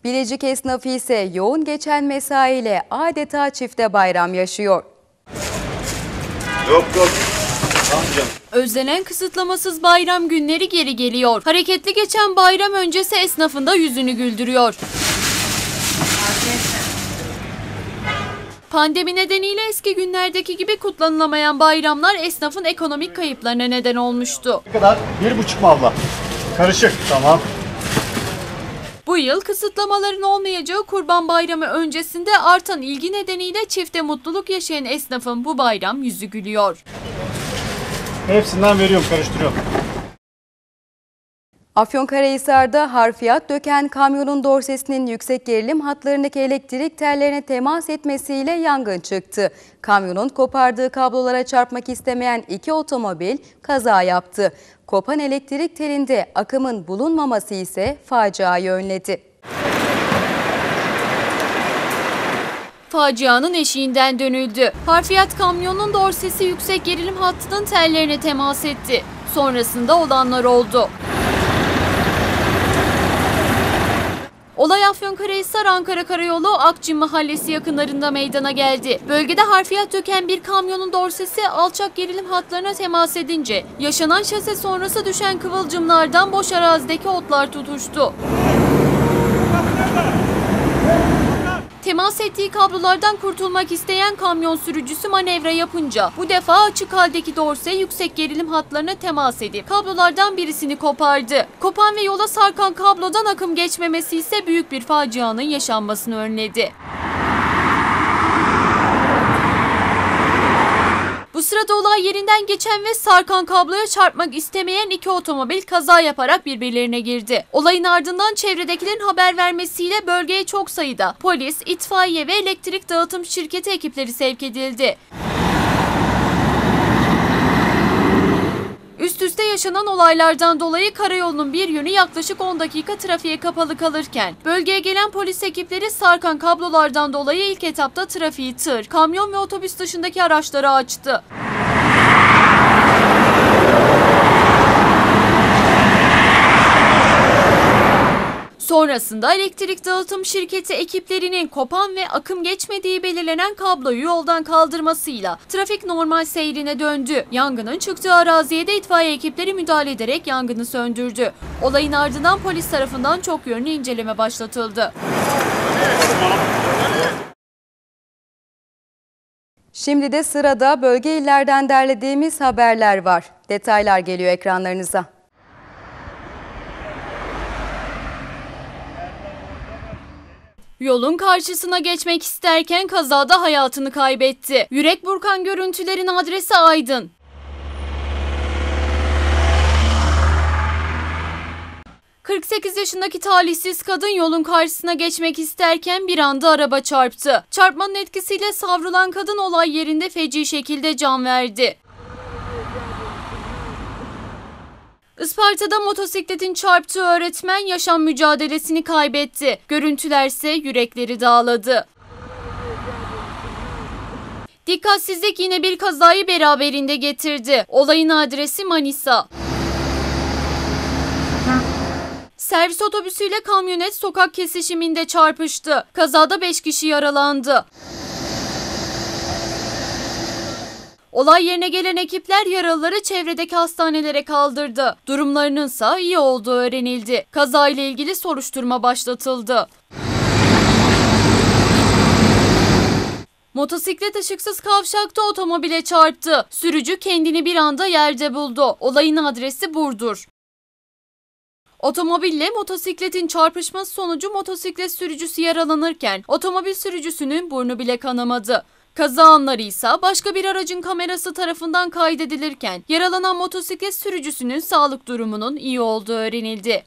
Bilecik esnafı ise yoğun geçen mesaiyle adeta çifte bayram yaşıyor.
Yok.
Özlenen kısıtlamasız bayram günleri geri geliyor. Hareketli geçen bayram öncesi esnafın da yüzünü güldürüyor. Pandemi nedeniyle eski günlerdeki gibi kutlanılamayan bayramlar esnafın ekonomik kayıplarına neden olmuştu.
Ne kadar? 1,5 mu abla? Karışık. Tamam.
Bu yıl kısıtlamaların olmayacağı Kurban Bayramı öncesinde artan ilgi nedeniyle çifte mutluluk yaşayan esnafın bu bayram yüzü gülüyor.
Hepsinden veriyorum, karıştırıyorum.
Afyonkarahisar'da harfiyat döken kamyonun dorsesinin yüksek gerilim hatlarındaki elektrik tellerine temas etmesiyle yangın çıktı. Kamyonun kopardığı kablolara çarpmak istemeyen iki otomobil kaza yaptı. Kopan elektrik telinde akımın bulunmaması ise faciayı önledi.
Facianın eşiğinden dönüldü. Harfiyat kamyonun dorsesi yüksek gerilim hattının tellerine temas etti. Sonrasında olanlar oldu. Olay Afyonkarahisar Ankara Karayolu Akçin Mahallesi yakınlarında meydana geldi. Bölgede harfiyat döken bir kamyonun dorsesi alçak gerilim hatlarına temas edince yaşanan şase sonrası düşen kıvılcımlardan boş arazideki otlar tutuştu. Temas ettiği kablolardan kurtulmak isteyen kamyon sürücüsü manevra yapınca bu defa açık haldeki dorse yüksek gerilim hatlarına temas edip kablolardan birisini kopardı. Kopan ve yola sarkan kablodan akım geçmemesi ise büyük bir facianın yaşanmasını önledi. Bu sırada olay yerinden geçen ve sarkan kabloya çarpmak istemeyen iki otomobil kaza yaparak birbirlerine girdi. Olayın ardından çevredekilerin haber vermesiyle bölgeye çok sayıda polis, itfaiye ve elektrik dağıtım şirketi ekipleri sevk edildi. Üst üste yaşanan olaylardan dolayı karayolunun bir yönü yaklaşık 10 dakika trafiğe kapalı kalırken bölgeye gelen polis ekipleri sarkan kablolardan dolayı ilk etapta trafiği tır, kamyon ve otobüs dışındaki araçlara açtı. Sonrasında elektrik dağıtım şirketi ekiplerinin kopan ve akım geçmediği belirlenen kabloyu yoldan kaldırmasıyla trafik normal seyrine döndü. Yangının çıktığı araziye de itfaiye ekipleri müdahale ederek yangını söndürdü. Olayın ardından polis tarafından çok yönlü inceleme başlatıldı.
Şimdi de sırada bölge illerden derlediğimiz haberler var. Detaylar geliyor ekranlarınıza.
Yolun karşısına geçmek isterken kazada hayatını kaybetti. Yürek burkan görüntülerin adresi Aydın. ...48 yaşındaki talihsiz kadın yolun karşısına geçmek isterken bir anda araba çarptı. Çarpmanın etkisiyle savrulan kadın olay yerinde feci şekilde can verdi. Isparta'da motosikletin çarptığı öğretmen yaşam mücadelesini kaybetti. Görüntülerse yürekleri dağladı. Dikkatsizlik yine bir kazayı beraberinde getirdi. Olayın adresi Manisa. Servis otobüsüyle kamyonet sokak kesişiminde çarpıştı. Kazada 5 kişi yaralandı. Olay yerine gelen ekipler yaralıları çevredeki hastanelere kaldırdı. Durumlarının ise iyi olduğu öğrenildi. Kazayla ilgili soruşturma başlatıldı. Motosiklet ışıksız kavşakta otomobile çarptı. Sürücü kendini bir anda yerde buldu. Olayın adresi Burdur. Otomobille motosikletin çarpışması sonucu motosiklet sürücüsü yaralanırken otomobil sürücüsünün burnu bile kanamadı. Kaza anları ise başka bir aracın kamerası tarafından kaydedilirken yaralanan motosiklet sürücüsünün sağlık durumunun iyi olduğu öğrenildi.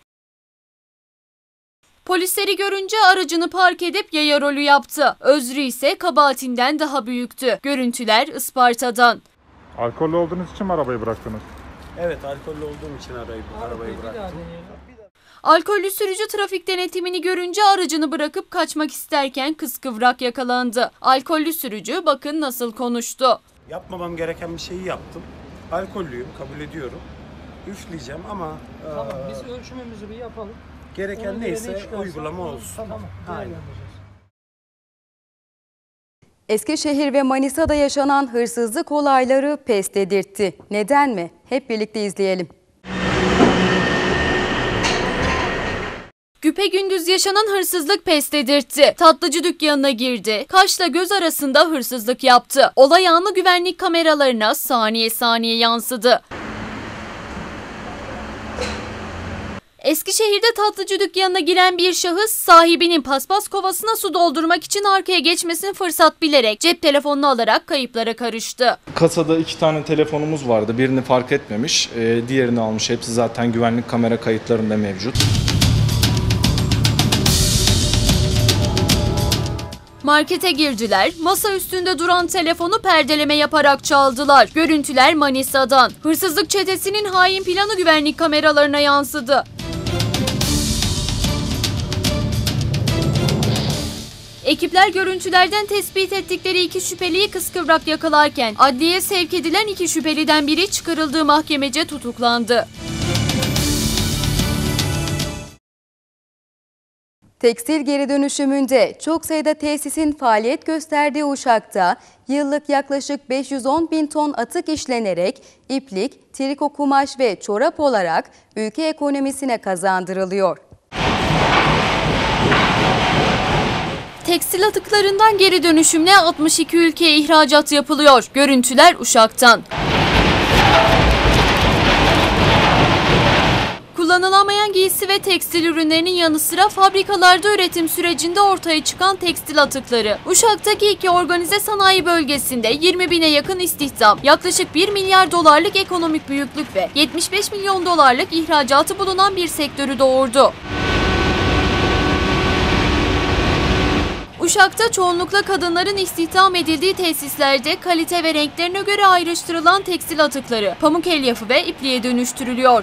Polisleri görünce aracını park edip yaya rolü yaptı. Özrü ise kabahatinden daha büyüktü. Görüntüler Isparta'dan.
Alkollü olduğunuz için mi arabayı bıraktınız?
Evet, alkollü olduğum için arabayı bıraktım.
Alkollü sürücü trafik denetimini görünce aracını bırakıp kaçmak isterken kıskıvrak yakalandı. Alkollü sürücü bakın nasıl konuştu.
Yapmamam gereken bir şeyi yaptım. Alkollüyüm, kabul ediyorum. Üfleyeceğim ama...
Tamam, biz ölçümümüzü bir yapalım.
Gereken neyse uygulama olsun.
Tamam.
Aynen.
Eskişehir ve Manisa'da yaşanan hırsızlık olayları pes dedirtti. Neden mi? Hep birlikte izleyelim.
Güpegündüz yaşanan hırsızlık pes dedirtti. Tatlıcı dükkanına girdi. Kaşla göz arasında hırsızlık yaptı. Olay anı güvenlik kameralarına saniye saniye yansıdı. Eskişehir'de tatlıcı dükkanına giren bir şahıs sahibinin paspas kovasına su doldurmak için arkaya geçmesini fırsat bilerek cep telefonunu alarak kayıplara karıştı.
Kasada 2 tane telefonumuz vardı. Birini fark etmemiş, diğerini almış. Hepsi zaten güvenlik kamera kayıtlarında mevcut.
Markete girdiler, masa üstünde duran telefonu perdeleme yaparak çaldılar. Görüntüler Manisa'dan. Hırsızlık çetesinin hain planı güvenlik kameralarına yansıdı. Ekipler görüntülerden tespit ettikleri 2 şüpheliyi kıskıvrak yakalarken adliyeye sevk edilen 2 şüpheliden biri çıkarıldığı mahkemece tutuklandı.
Tekstil geri dönüşümünde çok sayıda tesisin faaliyet gösterdiği Uşak'ta yıllık yaklaşık 510.000 ton atık işlenerek iplik, triko kumaş ve çorap olarak ülke ekonomisine kazandırılıyor.
Tekstil atıklarından geri dönüşümle 62 ülkeye ihracat yapılıyor. Görüntüler Uşak'tan. Kullanılamayan giysi ve tekstil ürünlerinin yanı sıra fabrikalarda üretim sürecinde ortaya çıkan tekstil atıkları. Uşak'taki 2 organize sanayi bölgesinde 20.000'e yakın istihdam, yaklaşık 1 milyar dolarlık ekonomik büyüklük ve 75 milyon dolarlık ihracatı bulunan bir sektörü doğurdu. Uşak'ta çoğunlukla kadınların istihdam edildiği tesislerde kalite ve renklerine göre ayrıştırılan tekstil atıkları pamuk elyafı ve ipliğe dönüştürülüyor.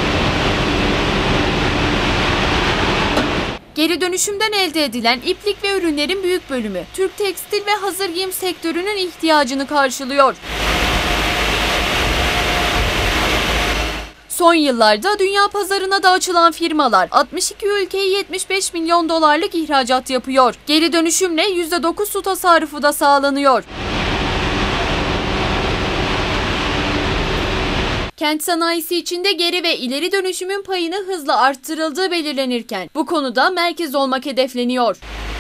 Geri dönüşümden elde edilen iplik ve ürünlerin büyük bölümü Türk tekstil ve hazır giyim sektörünün ihtiyacını karşılıyor. Son yıllarda dünya pazarına da açılan firmalar 62 ülkeye 75 milyon dolarlık ihracat yapıyor. Geri dönüşümle %9 su tasarrufu da sağlanıyor. Kent sanayisi içinde geri ve ileri dönüşümün payını hızla arttırıldığı belirlenirken bu konuda merkez olmak hedefleniyor.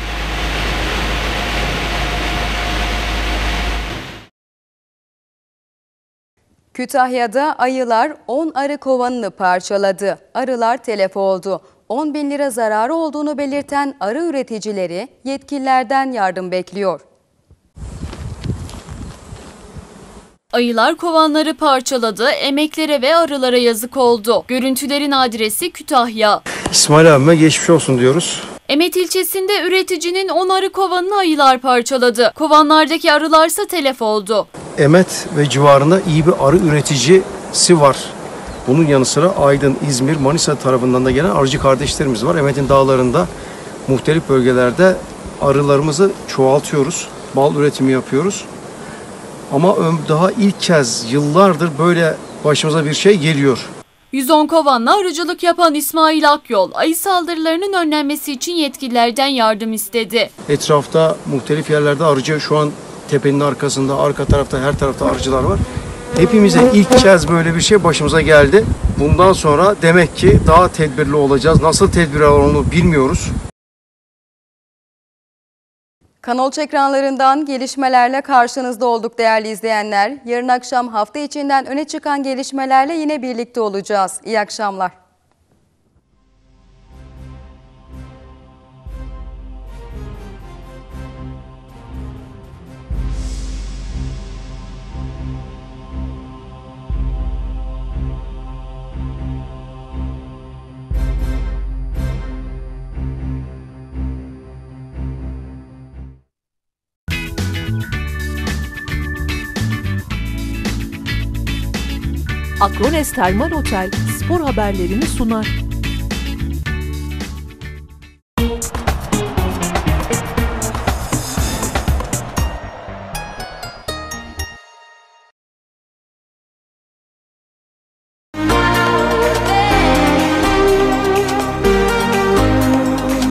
Kütahya'da ayılar 10 arı kovanını parçaladı. Arılar telef oldu. 10.000 lira zararı olduğunu belirten arı üreticileri yetkililerden yardım bekliyor.
Ayılar kovanları parçaladı, emeklere ve arılara yazık oldu. Görüntülerin adresi Kütahya.
İsmail abime geçmiş olsun diyoruz.
Emet ilçesinde üreticinin 10 arı kovanını ayılar parçaladı. Kovanlardaki arılarsa telef oldu.
Emet ve civarında iyi bir arı üreticisi var. Bunun yanı sıra Aydın, İzmir, Manisa tarafından da gelen arıcı kardeşlerimiz var. Emet'in dağlarında muhtelif bölgelerde arılarımızı çoğaltıyoruz. Bal üretimi yapıyoruz. Ama daha ilk kez yıllardır böyle başımıza bir şey geliyor.
110 kovanla arıcılık yapan İsmail Akyol, ayı saldırılarının önlenmesi için yetkililerden yardım istedi.
Etrafta muhtelif yerlerde arıcı, şu an tepenin arkasında, arka tarafta, her tarafta arıcılar var. Hepimize ilk kez böyle bir şey başımıza geldi. Bundan sonra demek ki daha tedbirli olacağız. Nasıl tedbir alalım bilmiyoruz.
Kanal ekranlarından gelişmelerle karşınızda olduk değerli izleyenler. Yarın akşam hafta içinden öne çıkan gelişmelerle yine birlikte olacağız. İyi akşamlar.
Akrones Termal Otel spor haberlerini sunar.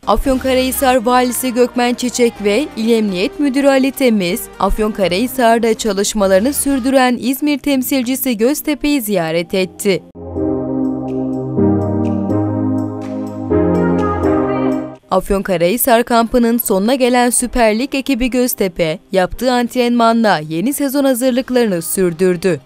Afyonkarahisar Valisi Gökmen Çiçek ve İl Emniyet Müdürü Ali Temiz, Afyonkarahisar'da çalışmalarını sürdüren İzmir temsilcisi Göztepe'yi ziyaret etti. Afyonkarahisar kampının sonuna gelen Süper Lig ekibi Göztepe, yaptığı antrenmanla yeni sezon hazırlıklarını sürdürdü.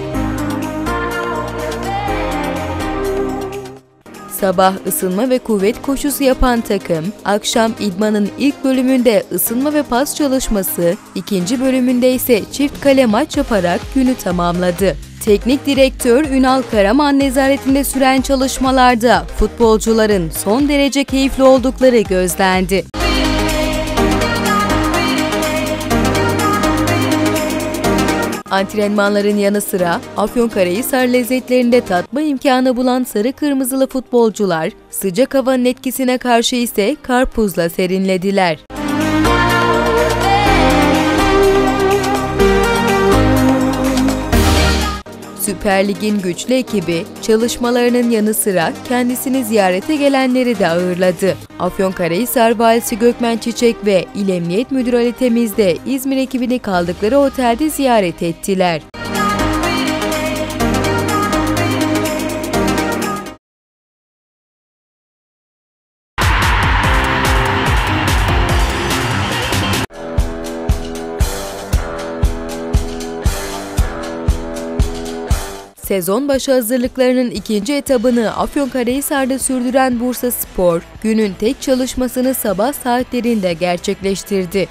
Sabah ısınma ve kuvvet koşusu yapan takım, akşam idmanın ilk bölümünde ısınma ve pas çalışması, ikinci bölümünde ise çift kale maç yaparak günü tamamladı. Teknik direktör Ünal Karaman nezaretinde süren çalışmalarda futbolcuların son derece keyifli oldukları gözlendi. Antrenmanların yanı sıra Afyonkarahisar lezzetlerinde tatma imkanı bulan sarı kırmızılı futbolcular, sıcak havanın etkisine karşı ise karpuzla serinlediler. Süper Lig'in güçlü ekibi çalışmalarının yanı sıra kendisini ziyarete gelenleri de ağırladı. Afyonkarahisar Valisi Gökmen Çiçek ve İl Emniyet Müdürü Ali Temiz de İzmir ekibini kaldıkları otelde ziyaret ettiler. Sezon başı hazırlıklarının ikinci etabını Afyonkarahisar'da sürdüren Bursaspor, günün tek çalışmasını sabah saatlerinde gerçekleştirdi.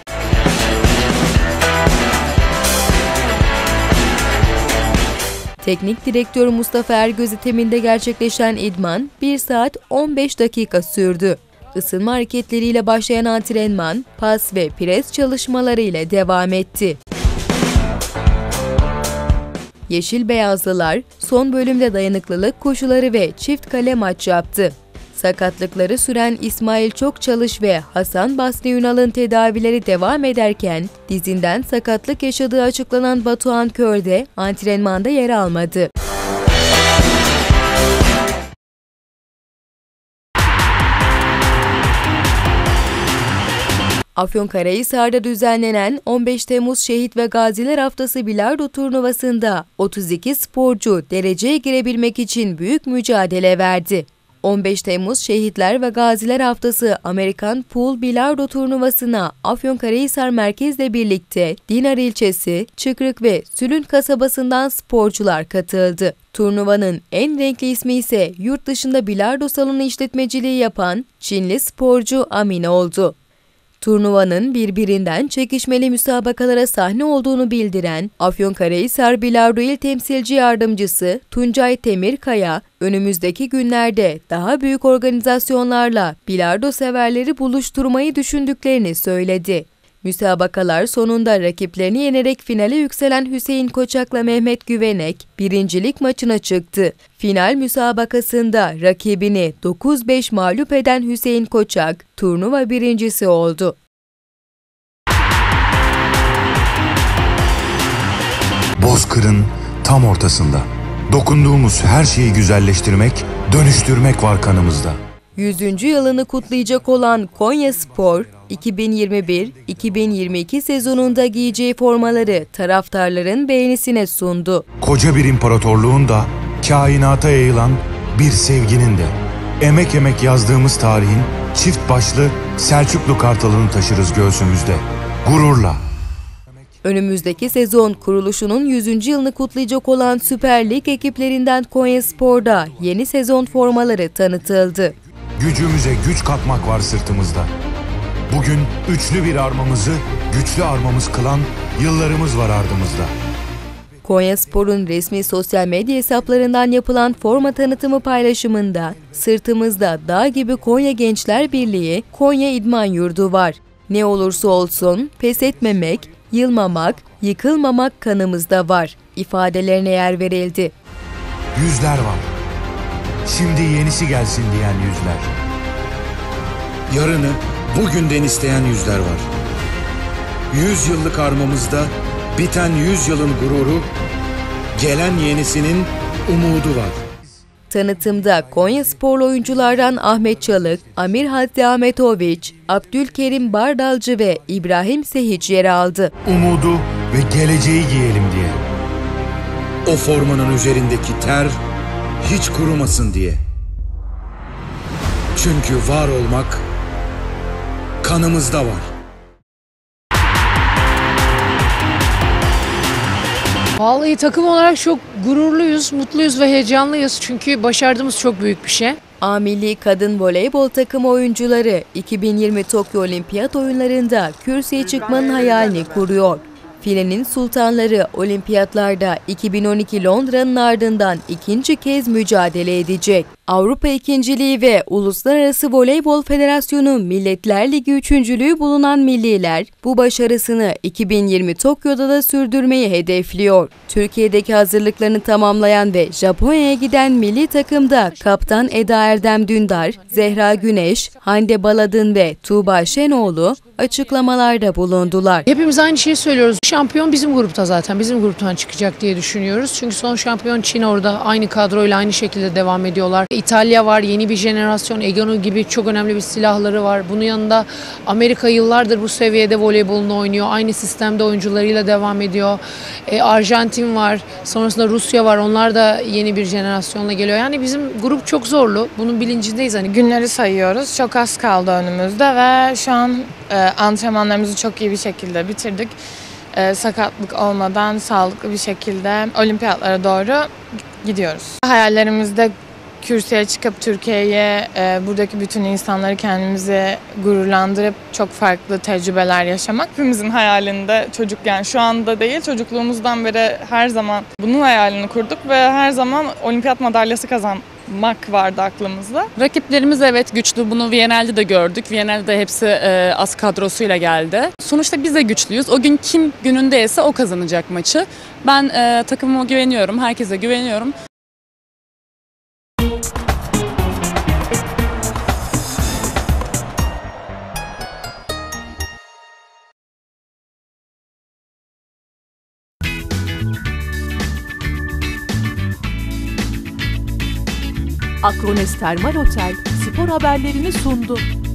Teknik direktör Mustafa Ergöz iteminde gerçekleşen idman 1 saat 15 dakika sürdü. Isınma hareketleriyle başlayan antrenman, pas ve pres çalışmaları ile devam etti. Yeşil Beyazlılar son bölümde dayanıklılık koşuları ve çift kale maç yaptı. Sakatlıkları süren İsmail Çokçalış ve Hasan Basri Ünal'ın tedavileri devam ederken dizinden sakatlık yaşadığı açıklanan Batuhan Kör de antrenmanda yer almadı. Afyonkarahisar'da düzenlenen 15 Temmuz Şehit ve Gaziler Haftası Bilardo turnuvasında 32 sporcu dereceye girebilmek için büyük mücadele verdi. 15 Temmuz Şehitler ve Gaziler Haftası Amerikan Pool Bilardo turnuvasına Afyonkarahisar merkezle birlikte Dinar ilçesi, Çıkrık ve Sülün kasabasından sporcular katıldı. Turnuvanın en renkli ismi ise yurt dışında bilardo salonu işletmeciliği yapan Çinli sporcu Amin oldu. Turnuvanın birbirinden çekişmeli müsabakalara sahne olduğunu bildiren Afyonkarahisar Bilardo İl Temsilci Yardımcısı Tuncay Temirkaya, önümüzdeki günlerde daha büyük organizasyonlarla bilardo severleri buluşturmayı düşündüklerini söyledi. Müsabakalar sonunda rakiplerini yenerek finale yükselen Hüseyin Koçak'la Mehmet Güvenek birincilik maçına çıktı. Final müsabakasında rakibini 9-5 mağlup eden Hüseyin Koçak turnuva birincisi oldu.
Bozkır'ın tam ortasında. Dokunduğumuz her şeyi güzelleştirmek, dönüştürmek var kanımızda.
100. yılını kutlayacak olan Konyaspor, 2021-2022 sezonunda giyeceği formaları taraftarların beğenisine sundu.
Koca bir imparatorluğun da, kainata yayılan bir sevginin de, emek emek yazdığımız tarihin çift başlı Selçuklu Kartalı'nı taşırız göğsümüzde. Gururla.
Önümüzdeki sezon kuruluşunun 100. yılını kutlayacak olan Süper Lig ekiplerinden Konyaspor'da yeni sezon formaları tanıtıldı.
Gücümüze güç katmak var sırtımızda. Bugün üçlü bir armamızı güçlü armamız kılan yıllarımız var ardımızda.
Konyaspor'un resmi sosyal medya hesaplarından yapılan forma tanıtımı paylaşımında sırtımızda dağ gibi Konya Gençler Birliği, Konya İdman Yurdu var. Ne olursa olsun pes etmemek, yılmamak, yıkılmamak kanımızda var ifadelerine yer verildi.
Yüzler var. Şimdi yenisi gelsin diyen yüzler. Yarını bugünden isteyen yüzler var. 100 yıllık armamızda biten 100 yılın gururu, gelen yenisinin umudu var.
Tanıtımda Konyasporlu oyunculardan Ahmet Çalık, Amir Haddi Ahmetoviç, Abdülkerim Bardalcı ve İbrahim Sehiç yer aldı.
Umudu ve geleceği giyelim diye. O formanın üzerindeki ter hiç kurumasın diye. Çünkü var olmak kanımızda var.
Vallahi takım olarak çok gururluyuz, mutluyuz ve heyecanlıyız. Çünkü başardığımız çok büyük bir şey.
A Milli Kadın Voleybol takımı oyuncuları 2020 Tokyo Olimpiyat Oyunları'nda kürsüye çıkmanın hayalini kuruyor. Filenin sultanları olimpiyatlarda 2012 Londra'nın ardından ikinci kez mücadele edecek. Avrupa ikinciliği ve Uluslararası Voleybol Federasyonu Milletler Ligi üçüncülüğü bulunan milliler bu başarısını 2020 Tokyo'da da sürdürmeyi hedefliyor. Türkiye'deki hazırlıklarını tamamlayan ve Japonya'ya giden milli takımda kaptan Eda Erdem Dündar, Zehra Güneş, Hande Baladın ve Tuğba Şenoğlu açıklamalarda bulundular.
Hepimiz aynı şeyi söylüyoruz. Şampiyon bizim grupta zaten. Bizim gruptan çıkacak diye düşünüyoruz. Çünkü son şampiyon Çin orada aynı kadroyla aynı şekilde devam ediyorlar. İtalya var, yeni bir jenerasyon, Egano gibi çok önemli bir silahları var. Bunun yanında Amerika yıllardır bu seviyede voleybolunu oynuyor. Aynı sistemde oyuncularıyla devam ediyor. Arjantin var, sonrasında Rusya var. Onlar da yeni bir jenerasyonla geliyor. Yani bizim grup çok zorlu. Bunun bilincindeyiz. Hani
günleri sayıyoruz. Çok az kaldı önümüzde ve şu an antrenmanlarımızı çok iyi bir şekilde bitirdik. Sakatlık olmadan sağlıklı bir şekilde olimpiyatlara doğru gidiyoruz. Hayallerimizde kürsüye çıkıp Türkiye'ye, buradaki bütün insanları kendimizi gururlandırıp çok farklı tecrübeler yaşamak.
Hepimizin hayalinde çocukken, şu anda değil, çocukluğumuzdan beri her zaman bunun hayalini kurduk ve her zaman olimpiyat madalyası kazanmak vardı aklımızda.
Rakiplerimiz evet güçlü, bunu Viyana'da da gördük. Viyana'da hepsi az kadrosuyla geldi. Sonuçta biz de güçlüyüz. O gün kim günündeyse o kazanacak maçı. Ben takımıma güveniyorum, herkese güveniyorum.
Akrones Termal Otel spor haberlerini sundu.